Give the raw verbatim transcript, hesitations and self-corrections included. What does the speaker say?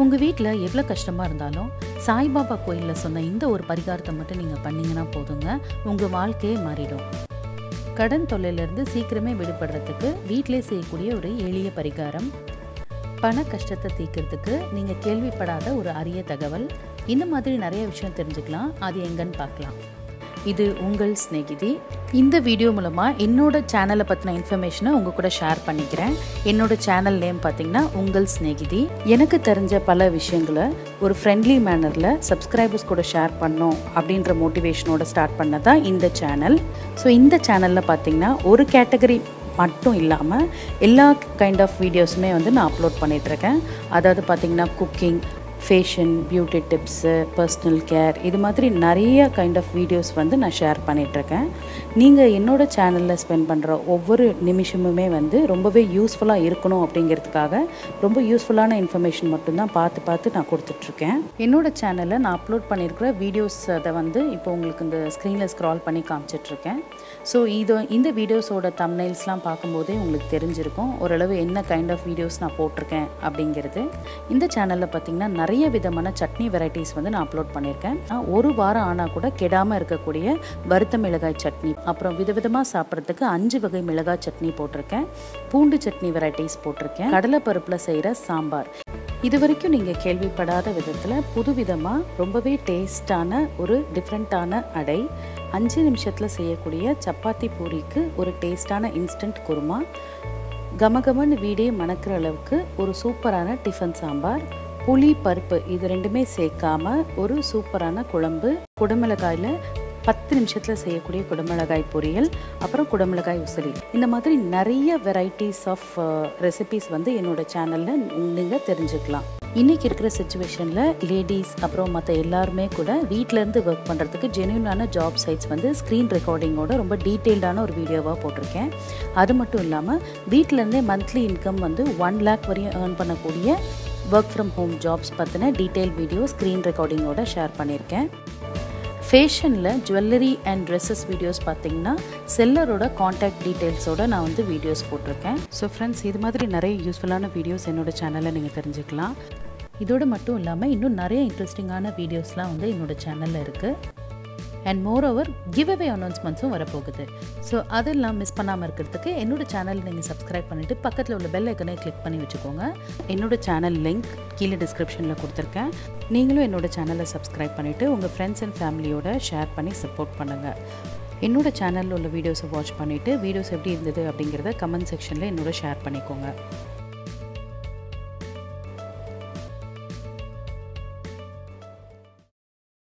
உங்கள் வீட்டில் எவ்வளோ கஷ்டமாக இருந்தாலும் சாய்பாபா கோயிலில் சொன்ன இந்த ஒரு பரிகாரத்தை மட்டும் நீங்கள் பண்ணிங்கன்னா போதுங்க, உங்கள் வாழ்க்கையே மாறிடும். கடன் தொல்லையிலேருந்து சீக்கிரமே விடுபடுறதுக்கு வீட்டிலே செய்யக்கூடிய ஒரு எளிய பரிகாரம். பண கஷ்டத்தை தீர்க்கிறதுக்கு நீங்கள் கேள்விப்படாத ஒரு அரிய தகவல். இந்த மாதிரி நிறைய விஷயம் தெரிஞ்சுக்கலாம். அது எங்கன்னு பார்க்கலாம். இது உங்கள் ஸ்நேகிதி. இந்த வீடியோ மூலமாக என்னோட சேனலை பற்றின இன்ஃபர்மேஷனை உங்கள் கூட ஷேர் பண்ணிக்கிறேன். என்னோட சேனல் நேம் பார்த்திங்கன்னா உங்கள் ஸ்நேகிதி. எனக்கு தெரிஞ்ச பல விஷயங்களை ஒரு ஃப்ரெண்ட்லி மேனரில் சப்ஸ்கிரைபர்ஸ் கூட ஷேர் பண்ணோம் அப்படின்ற மோட்டிவேஷனோட ஸ்டார்ட் பண்ணதான் இந்த சேனல். ஸோ இந்த சேனலில் பார்த்திங்கன்னா ஒரு கேட்டகரி மட்டும் இல்லாமல் எல்லா கைண்ட் ஆஃப் வீடியோஸுமே வந்து நான் அப்லோட் பண்ணிகிட்ருக்கேன். அதாவது பார்த்திங்கன்னா cooking, fashion, beauty tips, personal care, இது மாதிரி நிறைய கைண்ட் ஆஃப் வீடியோஸ் வந்து நான் ஷேர் பண்ணிகிட்ருக்கேன். நீங்கள் என்னோட சேனலில் ஸ்பெண்ட் பண்ணுற ஒவ்வொரு நிமிஷமுமே வந்து ரொம்பவே யூஸ்ஃபுல்லாக இருக்கணும் அப்படிங்கிறதுக்காக ரொம்ப யூஸ்ஃபுல்லான இன்ஃபர்மேஷன் மட்டும்தான் பார்த்து பார்த்து நான் கொடுத்துட்ருக்கேன். என்னோடய சேனலில் நான் அப்லோட் பண்ணியிருக்கிற வீடியோஸ் அதை வந்து இப்போ உங்களுக்கு இந்த ஸ்க்ரீனில் ஸ்க்ரால் பண்ணி காமிச்சிட்ருக்கேன். ஸோ இது இந்த வீடியோஸோட தம்ப்நெயில்ஸ்லாம் பார்க்கும்போதே உங்களுக்கு தெரிஞ்சிருக்கும் ஓரளவு என்ன கைண்ட் ஆஃப் வீடியோஸ் நான் போட்டிருக்கேன் அப்படிங்கிறது. இந்த சேனலில் பார்த்திங்கன்னா நிறைய விதமான சட்னி வெரைட்டிஸ் வந்து நான் அப்லோட் பண்ணியிருக்கேன். ஒரு வாரம் ஆனால் கூட கெடாமல் இருக்கக்கூடிய வறுத்த மிளகாய் சட்னி, அப்புறம் விதவிதமாக சாப்பிட்றதுக்கு அஞ்சு வகை மிளகாய் சட்னி போட்டிருக்கேன், பூண்டு சட்னி வெரைட்டிஸ் போட்டிருக்கேன், கடலைப்பருப்பில் செய்கிற சாம்பார். இது வரைக்கும் நீங்கள் கேள்விப்படாத விதத்தில் புதுவிதமாக ரொம்பவே டேஸ்டான ஒரு டிஃப்ரெண்ட்டான அடை, அஞ்சு நிமிஷத்தில் செய்யக்கூடிய சப்பாத்தி பூரிக்கு ஒரு டேஸ்டான இன்ஸ்டன்ட் குருமா, கமகமன்னு வீடே மணக்கிற அளவுக்கு ஒரு சூப்பரான டிஃபன் சாம்பார், புளி பருப்பு இது ரெண்டுமே சேர்க்காம ஒரு சூப்பரான குழம்பு, குடமிளகாயில் பத்து நிமிஷத்தில் செய்யக்கூடிய குடமிளகாய் பொரியல், அப்புறம் குடமிளகாய் உசலி. இந்த மாதிரி நிறைய வெரைட்டிஸ் ஆஃப் ரெசிபீஸ் வந்து என்னோட சேனலில் நீங்கள் தெரிஞ்சுக்கலாம். இன்றைக்கி இருக்கிற சுச்சுவேஷனில் லேடிஸ் அப்புறம் மற்ற எல்லாருமே கூட வீட்டிலேருந்து ஒர்க் பண்ணுறதுக்கு ஜென்யூனான ஜாப் சைட்ஸ் வந்து ஸ்க்ரீன் ரெக்கார்டிங்கோட ரொம்ப டீட்டெயில்டான ஒரு வீடியோவாக போட்டிருக்கேன். அது மட்டும் இல்லாமல் வீட்டிலேருந்தே மந்த்லி இன்கம் வந்து ஒன் லேக் வரையும் ஏர்ன் பண்ணக்கூடிய ஒர்க் ஃப்ரம் ஹோம் ஜாப்ஸ் பற்றின டீட்டெயில் வீடியோ ஸ்க்ரீன் ரெக்கார்டிங்கோட ஷேர் பண்ணியிருக்கேன். ஃபேஷனில் ஜுவல்லரி அண்ட் ட்ரெஸ்ஸஸ் வீடியோஸ் பார்த்திங்கன்னா செல்லரோட காண்டாக்ட் டீட்டெயில்ஸோடு நான் வந்து வீடியோஸ் போட்டிருக்கேன். ஸோ ஃப்ரெண்ட்ஸ், இது மாதிரி நிறைய யூஸ்ஃபுல்லான வீடியோஸ் என்னோடய சேனலில் நீங்கள் தெரிஞ்சுக்கலாம். இதோடு மட்டும் இல்லாமல் இன்னும் நிறைய இன்ட்ரெஸ்டிங்கான வீடியோஸ்லாம் வந்து என்னோடய சேனலில் இருக்குது. And moreover giveaway அனௌன்ஸ்மெண்ட்ஸும் வரப்போகுது. ஸோ அதெல்லாம் மிஸ் பண்ணாமல் இருக்கிறதுக்கு என்னோட சேனல் நீங்கள் சப்ஸ்கிரைப் பண்ணிவிட்டு பக்கத்தில் உள்ள பெல் ஐக்கனை கிளிக் பண்ணி வச்சுக்கோங்க. என்னோட சேனல் லிங்க் கீழே டிஸ்கிரிப்ஷனில் கொடுத்துருக்கேன். நீங்களும் என்னோட சேனலை சப்ஸ்கிரைப் பண்ணிவிட்டு உங்கள் ஃப்ரெண்ட்ஸ் அண்ட் ஃபேமிலியோட ஷேர் பண்ணி சப்போர்ட் பண்ணுங்கள். என்னோடய சேனலில் உள்ள வீடியோஸை வாட்ச் பண்ணிவிட்டு வீடியோஸ் எப்படி இருந்தது அப்படிங்கிறத கமெண்ட் செக்ஷனில் என்னோட ஷேர் பண்ணிக்கோங்க.